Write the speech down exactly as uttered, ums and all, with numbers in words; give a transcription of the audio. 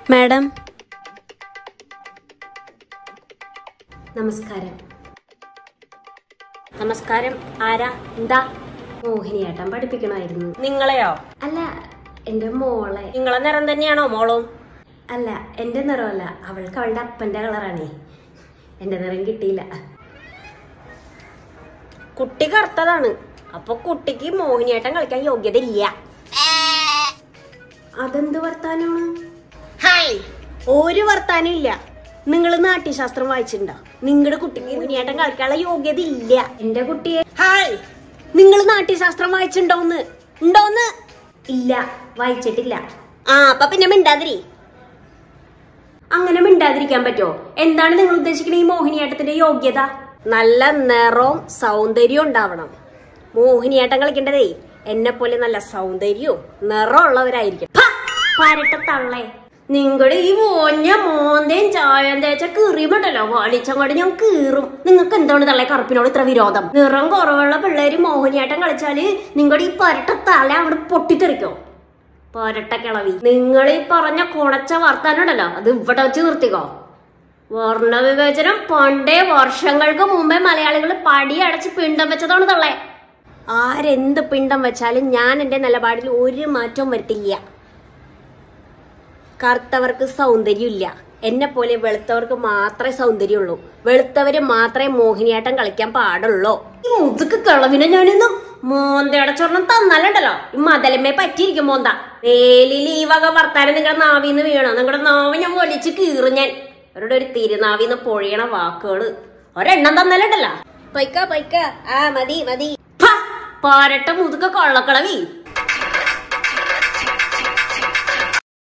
Madam നമസ്കാരം. നമസ്കാരം. ആരാ? എന്താ? മോഹിനിയാട്ടം പഠിപ്പിക്കണമായിരുന്നു. നിങ്ങളെയോ? അല്ല, എന്റെ മോളെ. നിങ്ങളെ നിറം തന്നെയാണോ മോളും? അല്ല, എന്റെ നിറമല്ല, അവൾക്ക് അവളുടെ അപ്പന്റെ കളറാണേ. എന്റെ നിറം കിട്ടിയില്ല. കുട്ടി കറുത്തതാണ്. അപ്പൊ കുട്ടിക്ക് മോഹിനിയാട്ടം കളിക്കാൻ യോഗ്യത ഇല്ല. അതെന്ത് വർത്താനമാണ്? ഹായ്, ഒരു വർത്താനം ഇല്ല. നിങ്ങൾ നാട്യശാസ്ത്രം വായിച്ചിട്ടുണ്ടോ? നിങ്ങളുടെ കുട്ടിക്ക് മോഹിനിയാട്ടം കളിക്കാനുള്ള യോഗ്യത ഇല്ല. എന്റെ കുട്ടിയെ ഹായ്, നിങ്ങൾ നാട്യശാസ്ത്രം വായിച്ചിട്ടുണ്ടോന്ന്? ഉണ്ടോന്ന്? ഇല്ല, വായിച്ചിട്ടില്ല. ആ, അപ്പൊ പിന്നെ മിണ്ടാതിരി. അങ്ങനെ മിണ്ടാതിരിക്കാൻ പറ്റുമോ? എന്താണ് നിങ്ങൾ ഉദ്ദേശിക്കുന്ന ഈ മോഹിനിയാട്ടത്തിന്റെ യോഗ്യത? നല്ല നിറവും സൗന്ദര്യവും ഉണ്ടാവണം. മോഹിനിയാട്ടം കളിക്കേണ്ടതേ എന്നെ പോലെ നല്ല സൗന്ദര്യവും നിറമുള്ളവരായിരിക്കും. പരട്ട തള്ളേ, നിങ്ങളുടെ ഈ മോഞ്ഞ മോന്തയും ചായം തേച്ച കീറിയുമുണ്ടല്ലോ, വലിച്ചങ്ങോട്ട് ഞാൻ കീറും. നിങ്ങൾക്ക് എന്താണ് തള്ളേ കറുപ്പിനോട് ഇത്ര വിരോധം? നിറം കുറവുള്ള പിള്ളേര് മോഹിനിയാട്ടം കളിച്ചാല് നിങ്ങളുടെ ഈ പരട്ട തല അവിടെ പൊട്ടിത്തെറിക്കോ? പരട്ട കിളവി, നിങ്ങൾ ഈ പറഞ്ഞ കുണച്ച വർത്താനുണ്ടല്ലോ, അത് ഇവിടെ വെച്ച് നിർത്തിക്കോ. വർണ്ണവിവേചനം പണ്ടേ വർഷങ്ങൾക്ക് മുമ്പേ മലയാളികൾ പടിയടച്ച് പിണ്ടം വെച്ചതാണ് തള്ളേ. ആരെന്ത് പിണ്ടം വെച്ചാലും ഞാൻ എന്റെ നിലപാടിൽ ഒരു മാറ്റവും വരുത്തില്ല. കറുത്തവർക്ക് സൗന്ദര്യമില്ല. എന്നെ പോലെ വെളുത്തവർക്ക് മാത്രമേ സൗന്ദര്യമുള്ളൂ. വെളുത്തവര് മാത്രമേ മോഹിനിയാട്ടം കളിക്കാൻ പാടുള്ളൂ. ഈ മുതുക്ക് കിളവിനെ ഞാനിന്ന് മോന്തയുടെ ചൊർണം തന്നാലുണ്ടല്ലോ, ഈ മതലമ്മേ പറ്റിയിരിക്കും മോന്ത. വേലിൽ ഈ വക വർത്താനം നിങ്ങളുടെ നാവിന്ന് വീണോ? നിങ്ങളുടെ നാവ് ഞാൻ വലിച്ച് കീറും ഞാൻ. അവരുടെ ഒരു തിരുനാവിന്ന് പൊഴിയണ വാക്കുകള് ഒരെണ്ണം തന്നാലുണ്ടല്ലോ. പൈക്ക പൈക്ക ആ മതി മതി. പാരട്ട മുതുക കൊള്ളക്കളവി.